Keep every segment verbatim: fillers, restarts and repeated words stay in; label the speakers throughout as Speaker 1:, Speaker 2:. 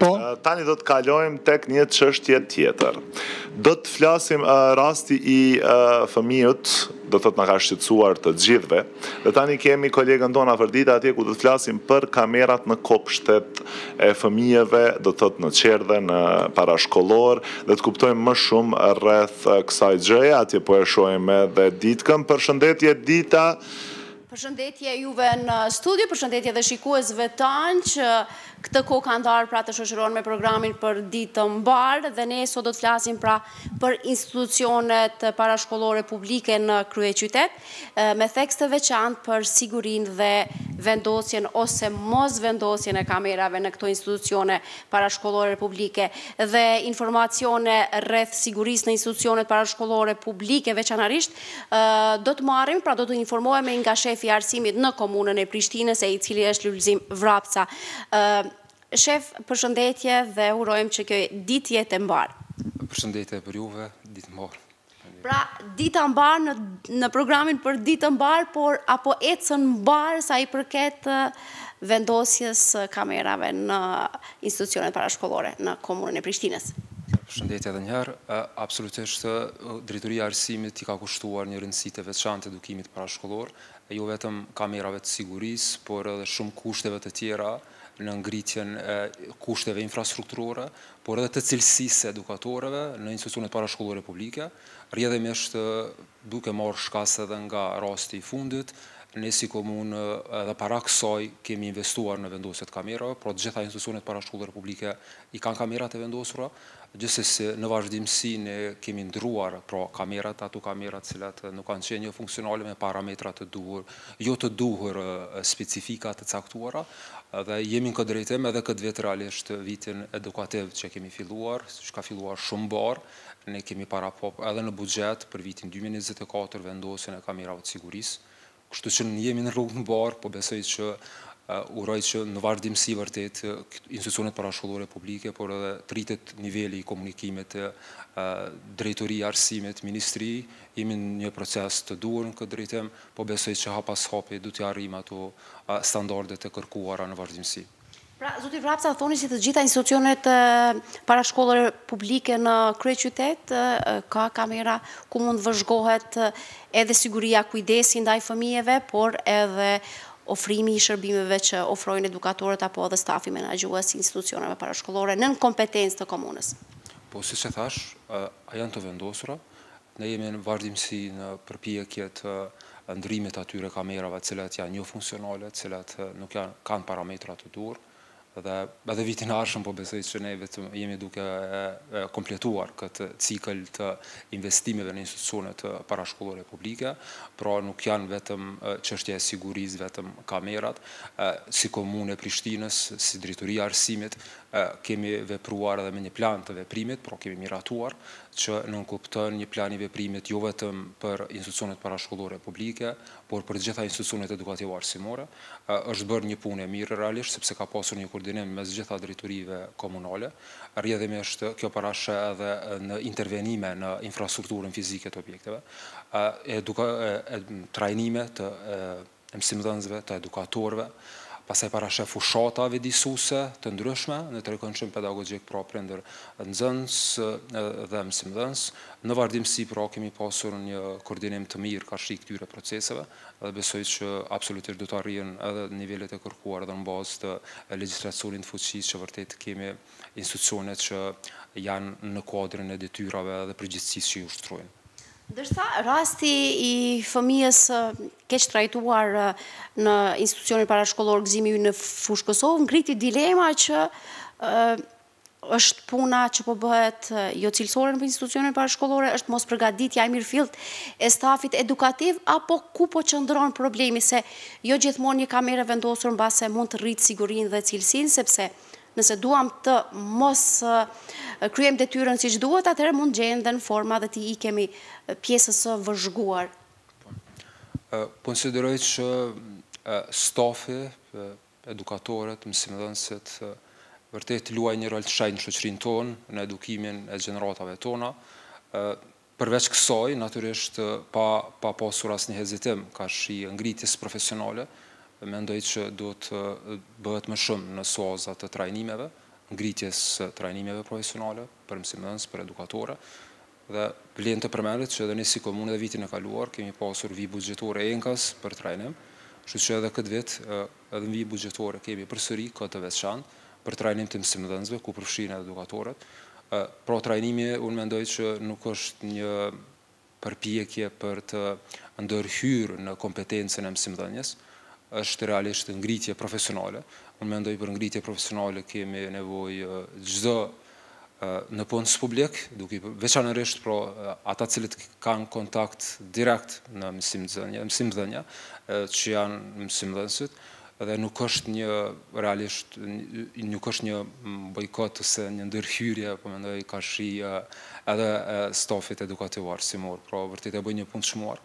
Speaker 1: Po.
Speaker 2: Tani do të kalojmë tek një çështje tjetër. Do të flasim uh, rasti i uh, fëmijët, do të thotë na ka shqetësuar të gjithëve. Dhe tani kemi kolegën tonë Afërdita atje ku do të flasim për kamerat në kopshtet e fëmijëve, do të thotë në qerdhe, në parashkollor, dhe të kuptojmë më shumë rreth kësaj gjëje. Atje po e shohim edhe Ditkën. Përshëndetje Dita.
Speaker 3: Përshëndetje juve në studio, përshëndetje dhe shikuesve tanë që këtë kohë kanë ndarë pra të shoqërohen me programin për ditë të mbarë dhe ne sot do të flasim pra për institucionet parashkollore publike në kryeqytet me theks të veçantë për sigurinë dhe vendosjen ose mos vendosjen e kamerave në këto institucione parashkollore publike dhe informacione rreth sigurisë në institucionet parashkollore publike veçanërisht do të marrim, pra do të informohemi nga shefi i arsimit në komunën e Prishtinës, e i cili është Lulzim Vrapca. Shef, përshëndetje dhe urojmë që kjo ditë jetë e mbarë.
Speaker 4: Përshëndetje për juve, ditë mbarë.
Speaker 3: Pra, dita mbarë në, në programin për ditë mbarë, por apo ecën mbarë sa i përket vendosjes kamerave në institucionet parashkollore në komunën e Prishtinës.
Speaker 4: Përshëndetje edhe njëherë, absolutisht drejtoria e arsimit i ka kushtuar një rëndësi të veçantë edukimit parashkollor, jo vetëm kamerave të sigurisë, por edhe shumë kushteve të tjera në ngritjen e kushteve infrastrukturore, por edhe të cilësisë edukatorëve në institucionet parashkollore publike, rrjedhimisht duke marrë shkas edhe nga rasti i fundit. Ne si komunë edhe para kësaj kemi investuar në vendosjet kamerave, por të gjitha institucionet parashkollore publike i kanë kamerat e vendosura. Gjithsesi në vazhdimsi ne kemi ndruar pra kamerat, ato kamerat cilat nuk kanë qenë jo funksionale me parametra të duhur, jo të duhur specifika të caktuara, dhe jemi në këtë drejtim edhe këtë vit realisht vitin edukativ që kemi filluar, që ka filluar shumë barë, ne kemi para pop edhe në buxhet për vitin dy mijë e njëzet e katër vendosjen e kamerave të sigurisë. Kështu që jemi në rrugë të mbarë, po besoj që uroj që në vazhdimsi vërtet institucionet parashkollore publike, por edhe të rritet niveli i komunikimit drejtoria arsimit, ministri, jemi në një proces të duhur në këtë drejtim, po besoj që hap pas hapi du të arrijmë ato standardet e kërkuara në vazhdimsi.
Speaker 3: Pra, zoti Vrapca, thoni si të gjitha institucionet parashkollore publike në kryeqytet ka kamera ku mund vëzhgohet edhe siguria, kujdesi ndaj fëmijëve, por edhe ofrimi i shërbimeve që ofrojnë edukatorët apo edhe stafi menaxhues i institucioneve parashkollore nën kompetencë të komunës.
Speaker 4: Po siç e thash, a janë të vendosura, ne jemi në vazhdimsi në përpjekje të ndrimit atyre kamerave, të cilat janë jo funksionale, të cilat nuk janë kanë parametra të duhur. Dhe edhe vitin e ardhshëm po besoj që ne vetëm jemi duke kompletuar këtë cikël të investimeve në institucionet parashkollore publike, pra nuk janë vetëm çështja e sigurisë, vetëm kamerat. Si komunë e Prishtinës, si drejtoria e arsimit, kemi vepruar edhe me një plan të veprimit, pra kemi miratuar që nënkupton një plan i veprimit jo vetëm për institucionet parashkollore publike, por për gjitha institucionet edukative arsimore. Është bërë një punë e mirë realisht, sepse ka pasur një koordinim mes gjitha drejtorive komunale. Rrjedhimisht kjo parashe edhe në intervenime në infrastrukturën fizike të objekteve, trajnime të mësimdhënësve, të edukatorëve, pastaj parashe fushata vjedisuese të ndryshme në tërëkëndshëm pedagogjik pra prindër nxënës dhe mësimdhënës. Në vazhdimsi pra kemi pasur një koordinim të mirë karshi këtyre proceseve dhe besoj që absolutisht do të arrihen edhe nivelet e kërkuara dhe në bazë të legjislacionit të fuqisë që vërtet kemi institucionet që janë në kuadrin e detyrave dhe përgjegjësisë që i ushtrojnë.
Speaker 3: Ndërsa rasti i fëmijës keq trajtuar në institucionin parashkollor Gëzimi në Fushë Kosovë ngriti dilema që është puna që po bëhet jo cilësore në institucionet parashkollore, është mos përgatitja e mirëfillt e stafit edukativ apo ku po qëndron problemi, se jo gjithmonë një kamerë vendosur mbase mund të rritë sigurinë dhe cilësinë, sepse nëse duam të mos kryejmë detyrën siç duhet, atëherë mund gjenden forma dhe ti i kemi pjesës së vëzhguar.
Speaker 4: Konsideroj që stafi, edukatorët, mësimdhënësit vërtet luajnë një rol të shenjtë në shoqërinë tonë, në edukimin e gjeneratave tona. Përveç kësaj, natyrisht pa pa pasur asnjë hezitim karshi ngritjes profesionale, mendoj që do të bëhet më shumë në suaza të trajnimeve, ngritjes së trajnimeve profesionale për mësimdhënës, për edukatorë. Dhe vlen të përmendet që edhe ne si komunë dhe vitin e kaluar kemi pasur vijë buxhetore enkas për trajnim, kështu që edhe këtë vit edhe në vijë buxhetore kemi përsëri këtë të veçantë për trajnim të mësimdhënësve, ku përfshin edhe edukatorët. Pra trajnimi unë mendoj që nuk është një përpjekje për të ndërhyrë në kompetencën e mësimdhënies, është realisht ngritje profesionale. Unë mendoj për ngritje profesionale kemi nevojë çdo në punës publik, duke veçanërisht pra ata cilët kanë kontakt direkt në mësimdhënie, mësimdhënia, që janë mësimdhënësit, dhe nuk është një realisht nuk është një bojkot ose një ndërhyrje, po mendoj ka shi edhe stafit edukativ arsimor, pra vërtet e bëj një punë çmuar.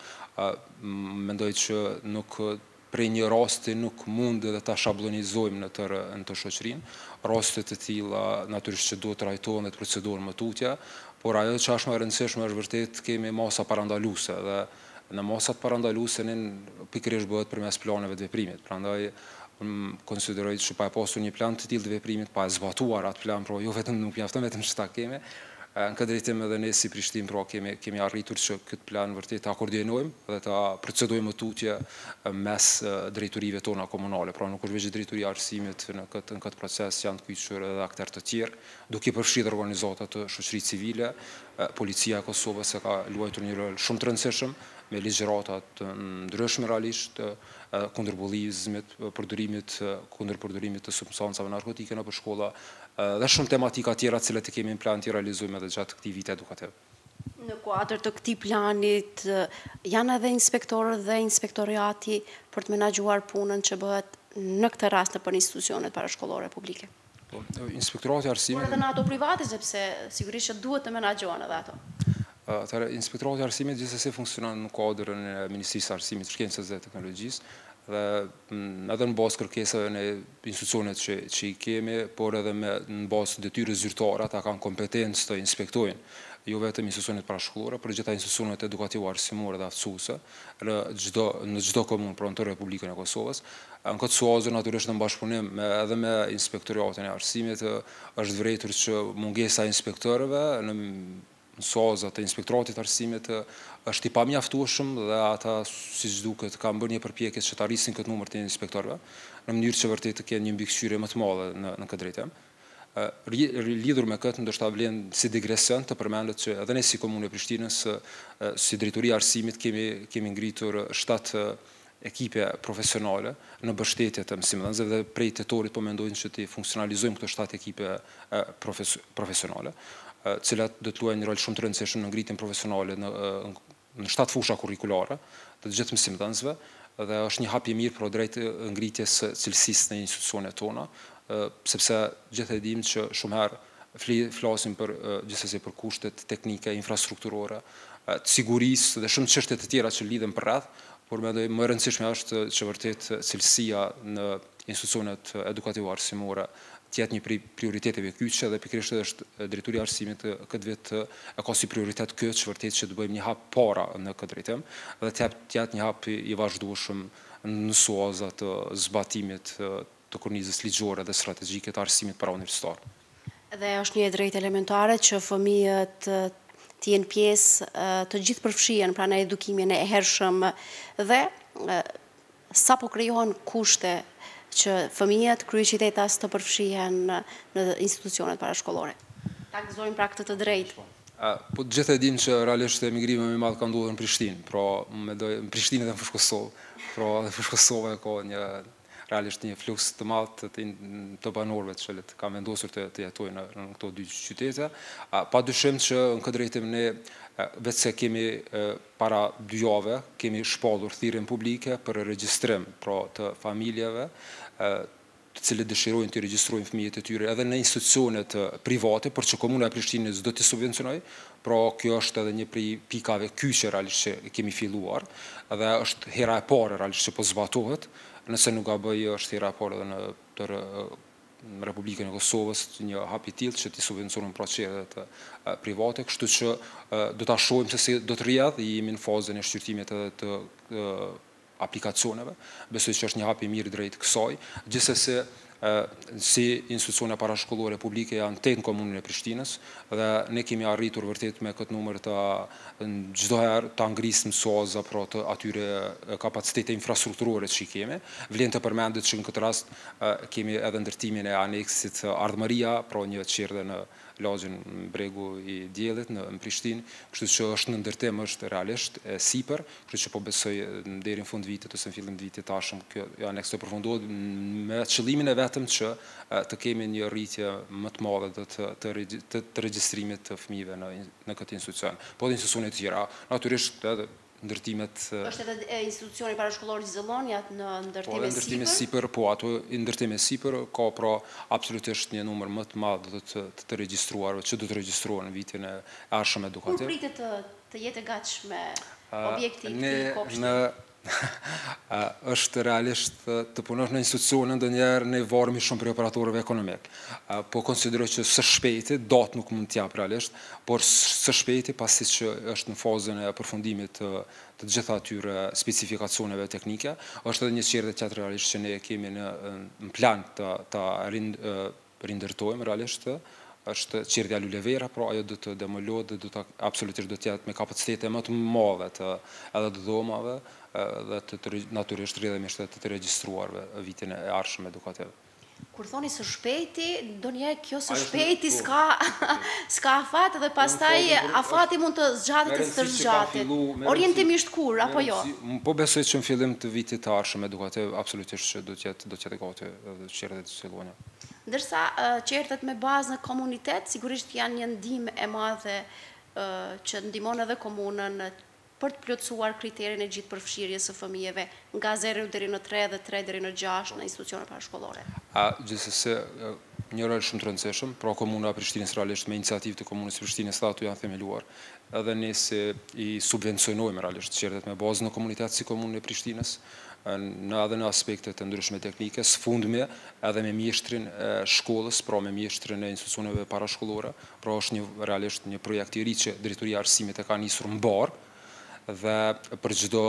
Speaker 4: Mendoj që nuk prej një rasti nuk mund edhe ta shablonizojmë në të në të shoqërinë. Rastet e tilla natyrisht që duhet trajtohen dhe të procedohen më tutje, por ajo që është më e rëndësishme është vërtet kemi masa parandaluese dhe në masat parandaluese pikërisht bëhet përmes planeve të veprimit. Prandaj konsideroj që pa e pasur një plan të tillë të veprimit, pa e zbatuar atë plan, pra jo vetëm nuk mjafton vetëm që ta kemi. Në këtë drejtim edhe ne si Prishtinë pra kemi kemi arritur që këtë plan vërtet ta koordinojmë dhe ta procedojmë më tutje mes drejtorive tona komunale. Pra nuk është vetëm drejtoria e arsimit në këtë në këtë proces, janë të kyçur edhe aktorë të tjerë, duke përfshirë organizata të shoqërisë civile, policia e Kosovës e ka luajtur një rol shumë të rëndësishëm me ligjërata të ndryshme realisht kundër bullizmit, përdorimit kundër përdorimit të substancave narkotike nëpër shkolla dhe shumë tematika tjera të cilat i kemi në plan të realizojmë edhe gjatë këtij viti edukativ.
Speaker 3: Në kuadër të këtij planit janë edhe inspektorët dhe inspektoriati për të menaxhuar punën që bëhet në këtë rast nëpër institucionet parashkollore publike.
Speaker 4: Po, inspektorati i arsimit.
Speaker 3: Por edhe në ato private sepse sigurisht që duhet të menaxhohen edhe ato.
Speaker 4: Atëherë, inspektorati i arsimit gjithsesi funksionon në kuadrin e Ministrisë së Arsimit, Shkencës dhe Teknologjisë dhe edhe në bazë kërkesave në institucionet që, që i kemi, por edhe me, në bazë detyrës zyrtare, ata kanë kompetencë të inspektojnë jo vetëm institucionet parashkollore, por gjitha institucionet edukative arsimore dhe aftësuese në çdo në çdo komunë pra në Republikën e Kosovës. Në këtë suazë natyrisht në bashkëpunim me edhe me inspektoratin e arsimit është vërejtur që mungesa e inspektorëve në në suazat të inspektoratit arsimit është i pamjaftueshëm dhe ata siç duket kanë bërë një përpjekje që të arrisin këtë numër të inspektorëve në mënyrë që vërtet të kenë një mbikëqyrje më të madhe në, në këtë drejtim. Lidhur me këtë, ndoshta vlen si digresion të përmendet që edhe ne si Komunë e Prishtinës, si Drejtoria e Arsimit kemi kemi ngritur shtatë ekipe profesionale në mbështetje të mësimdhënësve dhe prej tetorit po mendojnë që të funksionalizojmë këto shtatë ekipe profes, profesionale, cilat do të luajnë një rol shumë të rëndësishëm në ngritjen profesionale në në shtatë fusha kurrikulare të gjithë mësimdhënësve dhe është një hap i mirë për drejt ngritjes së cilësisë në institucionet tona, sepse gjithë e dimë që shumë herë flasim për gjithsesi për kushtet teknike, infrastrukturore, të sigurisë dhe shumë çështje të tjera që lidhen përreth, por mendoj më e rëndësishme është që vërtet cilësia në institucionet edukative arsimore të jetë një prej prioriteteve kyçe dhe pikërisht është Drejtoria e Arsimit këtë vit e ka si prioritet këtë që vërtet që të bëjmë një hap para në këtë drejtim dhe të jetë një hap i vazhdueshëm në suaza të zbatimit të kornizës ligjore dhe strategjike të arsimit parauniversitar.
Speaker 3: Dhe është një drejtë elementare që fëmijët të jenë pjesë të gjithë përfshihen pra në edukimin e hershëm dhe sapo krijohen kushte që fëmijët kryeqytetas të përfshihen në institucionet parashkollore. Ta gëzojmë pra këtë të drejtë.
Speaker 4: Po gjithë e dimë që realisht emigrimi më i madh ka ndodhur në Prishtinë, pra në Prishtinë dhe në Fushë Kosovë, pra në Fushë Kosovë ka një realisht një fluks të madh të, të banorëve të cilët kanë vendosur të, të jetojnë në, në këto dy qytete. Padyshim që në këtë drejtim ne vetë se kemi para dy jave kemi shpallur thirrjen publike për regjistrim pra të familjeve të cilët dëshirojnë të regjistrojnë fëmijët e tyre edhe në institucionet private, por që Komuna e Prishtinës do të subvencionojë, pra kjo është edhe një prej pikave kyçe realisht që kemi filluar, dhe është hera e parë realisht që po zbatohet, nëse nuk gaboj është hera e parë edhe në tër në Republikën e Kosovës një hap i tillë që të subvencionojnë proqedet private, kështu që do ta shohim se si do të rrjedh, jemi në fazën e shqyrtimit edhe të aplikacioneve, besoj që është një hap i mirë drejt kësaj. Gjithsesi si institucione parashkollore publike janë tetë në komunën e Prishtinës dhe ne kemi arritur vërtet me këtë numër të çdo herë të ngrisë mësuesa pro të atyre kapacitete infrastrukturore që i kemi. Vlen të përmendet që në këtë rast kemi edhe ndërtimin e aneksit Ardhmëria, pro një qerdhe në lagjin bregu i diellit në Prishtinë, kështu që është në ndërtim, është realisht e sipër, kështu që po besoj deri në fund vitit ose në fillim të vitit tashëm kjo aneks të përfundohet me qëllimin e vetëm që të kemi një rritje më të madhe të të, të, të regjistrimit të fëmijëve në në këtë institucion. Po dhe institucione të tjera, natyrisht edhe ndërtimet.
Speaker 3: Është edhe institucioni parashkollor Zëllonja në ndërtime sipër?
Speaker 4: Po, ndërtime sipër, po, ato ndërtime sipër ka pra absolutisht një numër më të madh të të, të regjistruarve që do të regjistruar në vitin e ardhshëm edukativ.
Speaker 3: Kur pritet të, të jetë e gatshme objekti i
Speaker 4: ne,
Speaker 3: këtij kopshti?
Speaker 4: Në është realisht të punosh në institucione ndonjëherë ne varemi shumë për operatorëve ekonomik. Po konsideroj që së shpejti, datë nuk mund t'jap realisht, por së shpejti pasi që është në fazën e përfundimit të të gjitha atyre specifikacioneve teknike, është edhe një qerdhe tjetër realisht që ne kemi në, në plan të, të rind, rindërtojmë realisht, është qerdhja Lulevera, pra ajo do të demolohet dhe do të absolutisht do të jetë me kapacitete më të mëdha të edhe të dhomave dhe të, të natyrisht rrjedhimisht të të regjistruarve vitin e ardhshëm edukativ.
Speaker 3: Kur thoni së shpejti, ndonjëherë kjo së shpejti s'ka s'ka afat dhe pastaj afati mund të zgjatet të stërgjatet. Orientimisht kur apo jo?
Speaker 4: Po besoj që në fillim të vitit të ardhshëm edukativ absolutisht që do të jetë do të jetë gati edhe qerdhet e Zëllonja.
Speaker 3: Ndërsa qertet me bazë në komunitet sigurisht janë një ndihmë e madhe që ndihmon edhe komunën për të plotësuar kriterin e gjithë përfshirjes së fëmijëve nga zero deri në tre dhe tre deri në gjashtë në institucione parashkollore.
Speaker 4: A gjithsesi një rol shumë të rëndësishëm, pra komuna e Prishtinës realisht me iniciativë të komunës së Prishtinës ato janë themeluar. Edhe ne si i subvencionojmë realisht qertet me bazë në komunitet si komunën e Prishtinës, në edhe në aspektet të ndryshme teknike, së fundmi edhe me mjeshtrin e shkollës, pra me mjeshtrin e institucioneve parashkollore, pra është një realisht një projekt i ri që Drejtoria e Arsimit e ka nisur në barë, dhe për çdo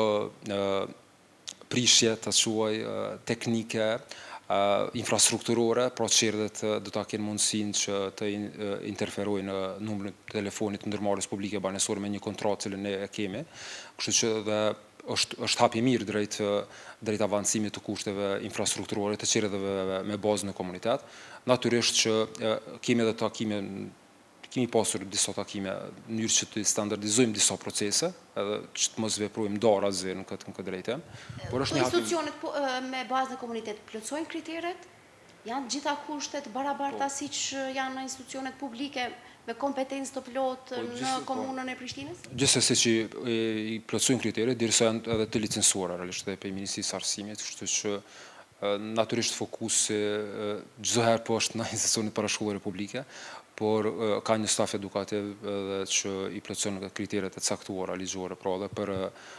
Speaker 4: prishje të quaj teknike, infrastrukturore, pra qerdhet do ta kenë mundësinë që të interferojnë në numrin e telefonit të ndërmarrjes publike banesore me një kontratë që ne e kemi, kështu që dhe është është hap i mirë drejt drejt avancimit të kushteve infrastrukturore të qerdheve me bazë në komunitet. Natyrisht që kemi edhe takime kemi pasur disa takime në mënyrë që të standardizojmë disa procese, edhe që të mos veprojmë darazi në këtë në këtë drejtim. Por është një hap.
Speaker 3: Institucionet me bazë në komunitet plotësojnë kriteret? Janë gjitha kushtet barabarta siç janë në institucionet publike me kompetencë të plotë në komunën e Prishtinës?
Speaker 4: Gjithsesi që i plotësojnë kriteret, derisa janë edhe të licencuara realisht edhe pe Ministrisë së Arsimit, kështu që natyrisht fokusi çdo herë po është në institucionet parashkollore publike, por ka një staf edukativ edhe që i plotëson kriteret e caktuara ligjore, pra edhe për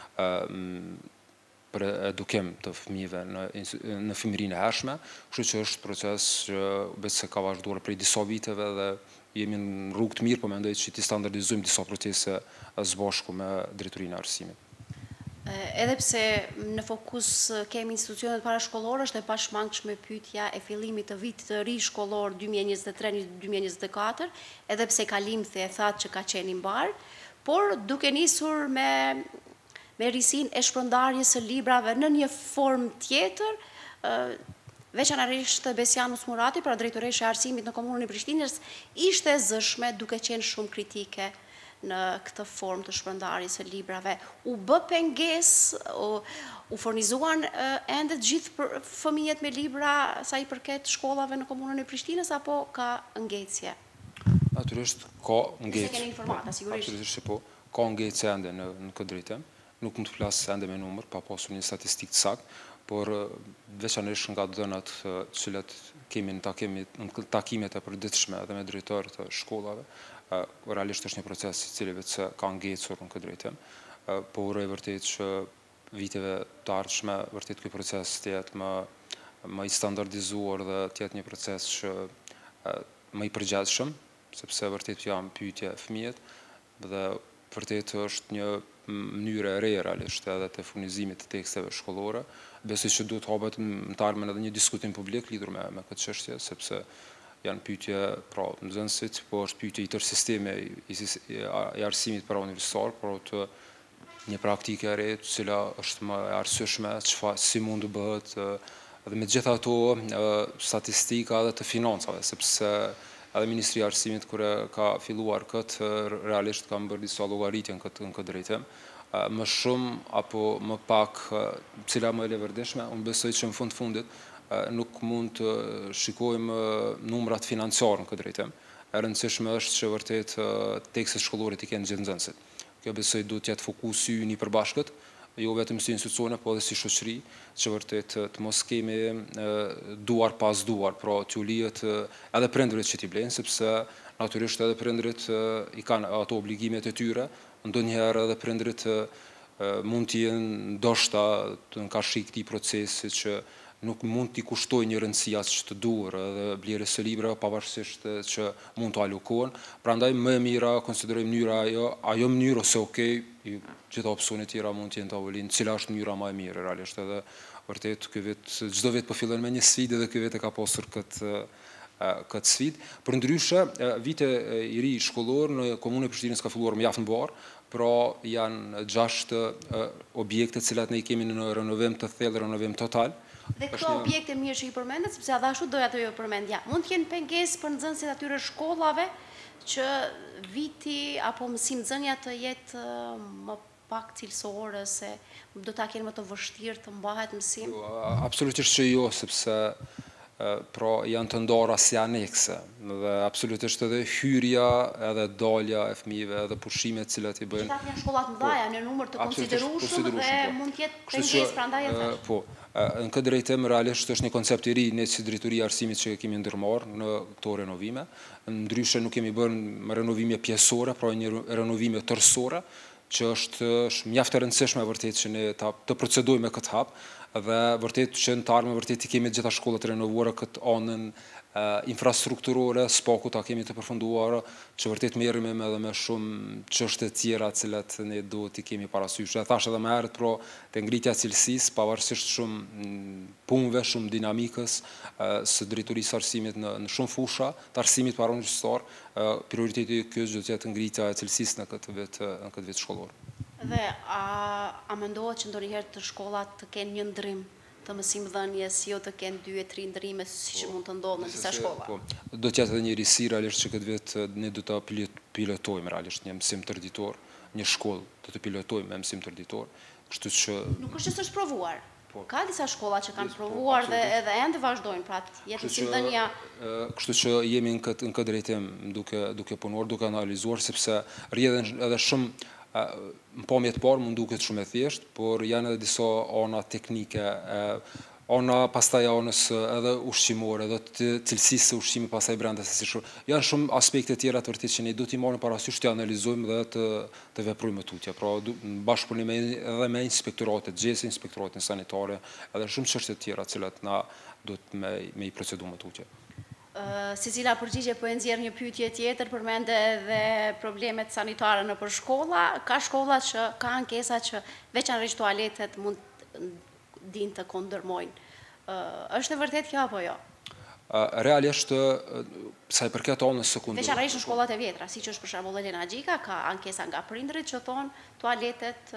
Speaker 4: për edukim të fëmijëve në në fëmijërinë e hershme, kështu që është proces që besoj ka vazhduar prej disa viteve dhe jemi në rrugë të mirë, po mendoj që të standardizojmë disa procese së bashku me Drejtorinë e Arsimit.
Speaker 3: Edhe pse në fokus kemi institucionet parashkollore, është e pashmangshme pyetja e fillimit të vitit të ri shkollor dy mijë e njëzet e tre dy mijë e njëzet e katër, edhe pse Kalimthi e thatë që ka qenë i mbar, por duke nisur me me rrisin e shpërndarjes së librave në një formë tjetër, veçanërisht Besianus Murati, pra drejtoresha e arsimit në komunën e Prishtinës, ishte e zëshme duke qenë shumë kritike në këtë formë të shpërndarjes së librave. U bë pengesë, u, u furnizuan ende të gjithë fëmijët me libra sa i përket shkollave në komunën e Prishtinës, apo ka ngecje?
Speaker 4: Natyrisht ka ngecje.
Speaker 3: Se keni informata, sigurisht.
Speaker 4: Natyrisht po, ka ngecje ende në, në këtë drejtim. Nuk mund të flas ende me numër, pa pasur një statistikë të saktë, por veçanërisht nga dhënat që kemi në takimit, në takimet e përditshme edhe me drejtorët të shkollave, realisht është një proces i cili vetë ka ngecur në këtë drejtim, por uroj vërtet që viteve të ardhshme vërtet ky proces të jetë më më i standardizuar dhe të jetë një proces që më i përgjithshëm, sepse vërtet janë pyetje fëmijët dhe vërtet është një mënyre e re realisht edhe të furnizimit të teksteve shkollore. Besoj që duhet hapet në të ardhmen edhe një diskutim publik lidhur me, me këtë çështje, sepse janë pyetje pra nxënësit, po është pyetje i tërë sistemi i, i arsimit para universitar, por të një praktike e re, cila është më e arsyeshme, çfarë si mund të bëhet edhe me gjitha ato statistika dhe të financave, sepse edhe Ministria e Arsimit kur ka filluar këtë, realisht ka bërë disa llogaritje në këtë, në këtë drejtim. Më shumë apo më pak, cila më e levërdishme, unë besoj që në fund fundit nuk mund të shikojmë numrat financiare në këtë drejtim. E rëndësishme është që vërtet tekstet shkollore të kenë gjithë nxënësit. Kjo besoj duhet të jetë fokusi ynë i përbashkët, jo vetëm si institucione, po edhe si shoqëri, që vërtet të mos kemi duar pas duar, pra t'ju lihet edhe prindërit që t'i blenë, sepse natyrisht edhe prindërit i kanë ato obligimet e tyre, ndonjëherë edhe prindërit mund të jenë ndoshta në kashik këtij procesi që nuk mund t'i kushtoj një rëndësi as që të duhur edhe blerjes së librave pavarësisht që mund të alokohen. Prandaj më e mira konsideroj mënyra ajo, ajo mënyrë ose okay, gjitha opsione tjera mund të jenë tavolinë, cila është mënyra më e mirë realisht edhe vërtet ky vit çdo vit po fillon me një sfidë dhe ky vit e ka pasur këtë këtë sfidë. Përndryshe, vite i ri shkollor në komunën e Prishtinës ka filluar mjaft mbar, pra janë gjashtë objekte të cilat ne i kemi në renovim të thellë, renovim total.
Speaker 3: Dhe këto objekte mirë që i përmendet, sepse edhe ashtu doja të ju përmendja, mund të jenë pengesë për nxënësit atyre shkollave që viti apo mësimdhënia të jetë më pak cilësore, se do ta kenë më të vështirë të mbahet mësim?
Speaker 4: Absolutisht që jo, sepse pra janë të ndara si anekse, dhe absolutisht edhe hyrja, edhe dalja e fëmijëve, edhe pushimet cilat i bëjnë.
Speaker 3: Gjithatë janë shkollat mëdha, në numër të konsiderueshëm dhe mund të jetë pengesë prandaj e thash.
Speaker 4: Po, në këtë drejtim realisht është një koncept i ri ne si drejtoria e arsimit që kemi ndërmarrë në këto renovime. Ndryshe nuk kemi bërë me renovime pjesore, pra një renovime tërësore, që është mjaft e rëndësishme vërtet që ne të procedojmë me këtë hap, dhe vërtet që në të ardhmen vërtet i kemi gjitha shkollat renovuara këtë anën infrastrukturore, spaku ta kemi të përfunduara, që vërtet merremi edhe me shumë çështje të tjera të cilat ne duhet i kemi parasysh. E thash edhe më herët, pro te ngritja e cilësisë, pavarësisht shumë punëve, shumë dinamikës së drejtorisë së arsimit në, në shumë fusha të arsimit parauniversitar, prioriteti ky do të jetë ngritja e cilësisë në këtë vit, në këtë vit shkollor.
Speaker 3: Dhe a, a mendohet që ndonjëherë të shkollat të kenë një ndrim të mësimdhënies, jo të kenë dy e tri ndrime siç mund të ndodhë në disa shkolla?
Speaker 4: Po, do të jetë edhe një risi realisht që këtë vit ne do ta pilotojmë realisht një mësim tërditor, një shkollë do të pilotojmë me mësim tërditor, kështu që
Speaker 3: nuk është se është provuar. Ka disa shkolla që kanë provuar dhe edhe ende vazhdojnë, pra jetë mësimdhënia.
Speaker 4: Kështu që jemi në këtë në këtë drejtim duke duke punuar, duke analizuar, sepse rrjedhin edhe shumë në pamje të parë mund duket shumë e thjeshtë, por janë edhe disa ana teknike, ana pastaj anës edhe ushqimore, edhe të cilësisë së ushqimit pastaj brenda se si shumë. Janë shumë aspekte tjera të vërtetë që ne duhet i marrim parasysh, të analizojmë dhe të të veprojmë tutje. Pra në bashkëpunim edhe me inspektoratet gjese, inspektoratin sanitare, edhe shumë çështje të tjera të cilat na duhet me me i procedu me tutje.
Speaker 3: Secila përgjigje po e nxjerr një pyetje tjetër, përmende edhe problemet sanitare në për shkolla. Ka shkolla që ka ankesa që veçanërisht tualetet mund din të kondërmojnë. Është e vërtet kjo apo jo?
Speaker 4: Realisht, sa i përket anës së kundër.
Speaker 3: Veçanërisht në shkollat e vjetra, siç është për shembull Elena Gjika, ka ankesa nga prindërit që thonë tualetet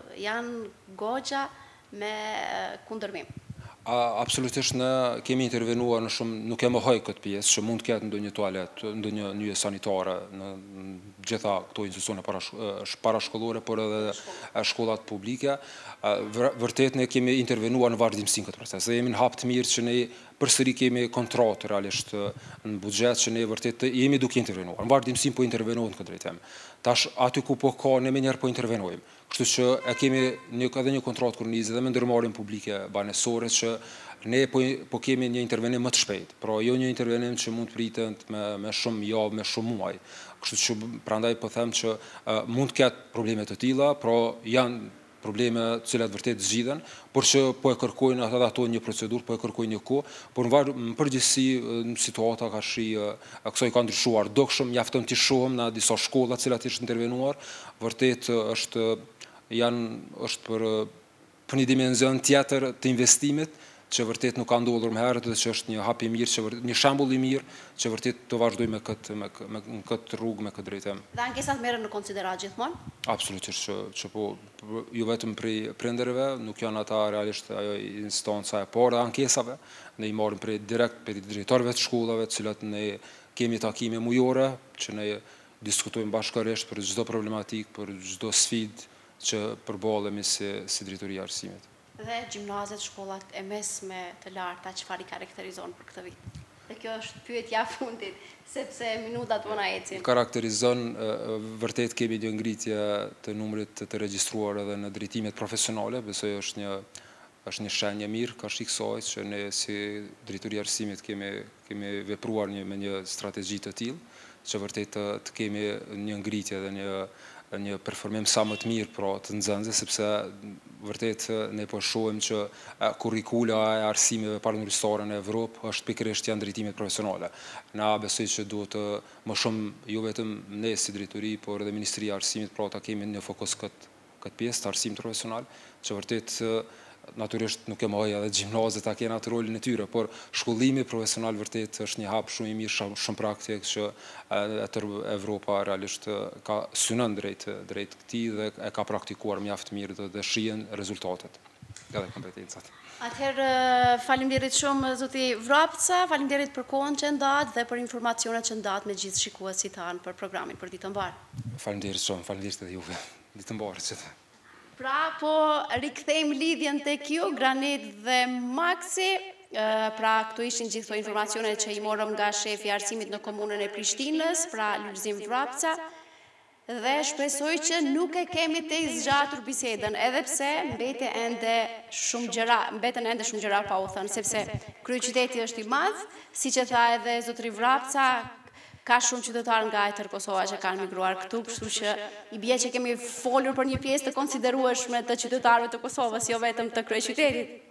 Speaker 3: janë goxha me kundërmim.
Speaker 4: Absolutisht ne kemi intervenuar në shumë, nuk e mohoj këtë pjesë, që mund të ketë ndonjë tualet, ndonjë nyje sanitare në gjitha këto institucione parashkollore, por edhe shkollat publike. Vërtet ne kemi intervenuar në vazhdimsi në këtë proces. Dhe jemi në hap të mirë që ne përsëri kemi kontratë realisht në buxhet që ne vërtet jemi duke intervenuar. Në vazhdimsi po intervenohet në këtë drejtim. Tash aty ku po ka ne menjëherë po intervenojmë. Kështu që e kemi një edhe një kontratë kur nisi dhe me ndërmarrjen publike banesore që ne po, po kemi një intervenim më të shpejtë. Pra jo një intervenim që mund të pritet me me shumë javë, me shumë muaj. Kështu që prandaj po them që uh, mund të ketë probleme të tilla, pra janë probleme të cilat vërtet zgjidhen, por që po e kërkojnë edhe ato një procedurë, po e kërkojnë një kohë, por në përgjithësi në situata ka shi kësaj ka ndryshuar dukshëm, mjafton të shohim në disa shkolla të cilat ishte intervenuar, vërtet është janë është për, për një dimenzion tjetër të investimit, që vërtet nuk ka ndodhur më herët dhe që është një hap i mirë, që vërtet, një shembull i mirë, që vërtet të vazhdoj me këtë, me, me, me këtë rrugë, me këtë drejtim.
Speaker 3: Dhe ankesat merren në konsiderat gjithmonë?
Speaker 4: Absolutisht, që, që po, ju vetëm prej prindërve, nuk janë ata realisht ajo instanca e parë dhe ankesave, ne i marrim prej direkt prej drejtorëve të shkollave, të cilat ne kemi takime mujore, që ne diskutojmë bashkërisht për çdo problematik, për çdo sfidë që përballemi si, si drejtoria e arsimit.
Speaker 3: Dhe gjimnazet, shkollat e mesme të larta, çfarë i karakterizon për këtë vit? Dhe kjo është pyetja fundit, sepse minutat vona ecin.
Speaker 4: Karakterizon, vërtet kemi një ngritje të numrit të regjistruar edhe në drejtimet profesionale, besoj është një është një shenjë mirë, ka shik kësaj që ne si drejtoria e arsimit kemi kemi vepruar një me një strategji të tillë, që vërtet të, të kemi një ngritje dhe një një performim sa më të mirë pra të nxënësve, sepse vërtet ne po shohim që kurrikula e arsimeve parauniversitare në Evropë është pikërisht janë drejtimet profesionale. Na besoj që duhet të më shumë jo vetëm ne si drejtori, por edhe Ministria e Arsimit pra ta kemi në fokus këtë këtë pjesë të arsimit profesional, që vërtet natyrisht nuk e mohoj edhe gjimnazet ta kenë atë rolin e tyre, por shkollimi profesional vërtet është një hap shumë i mirë, shumë, shumë praktik që etër Evropa realisht ka synon drejt drejt këtij dhe e ka praktikuar mjaft mirë dhe, dhe shihen rezultatet edhe kompetencat.
Speaker 3: Atëherë faleminderit shumë zoti Vrapca, faleminderit për kohën që ndat dhe për informacionet që ndat me gjithë shikuesit tanë për programin për Ditë të Mbarë.
Speaker 4: Faleminderit shumë, faleminderit edhe juve. Ditë të Mbarë që
Speaker 3: Pra, po rikthejmë lidhjen tek ju, Granit dhe Maksi. Pra, këtu ishin gjithë këto informacionet që i morëm nga shefi i arsimit në komunën e Prishtinës, pra Lulzim Vrapca, dhe shpresoj që nuk e kemi të zgjatur bisedën, edhe pse mbeten ende shumë gjëra, mbeten ende shumë gjëra pa u thënë, sepse kryeqyteti është i madh, siç e tha edhe zotri Vrapca, ka shumë qytetarë nga e tërë Kosova që kanë migruar këtu, kështu që i bie që kemi folur për një pjesë të konsiderueshme të qytetarëve të Kosovës, jo vetëm të kryeqytetit.